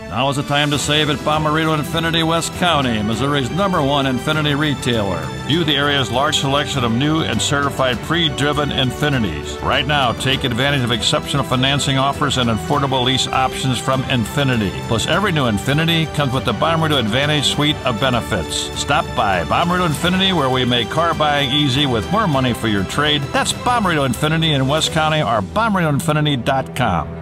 Now is the time to save at BomINF Infiniti West County, Missouri's #1 Infiniti retailer. View the area's large selection of new and certified pre-driven Infinitis. Right now, take advantage of exceptional financing offers and affordable lease options from Infiniti. Plus, every new Infiniti comes with the BomINF Advantage suite of benefits. Stop by BomINF Infiniti, where we make car buying easy with more money for your trade. That's BomINF Infiniti in West County or BomINFiniti.com.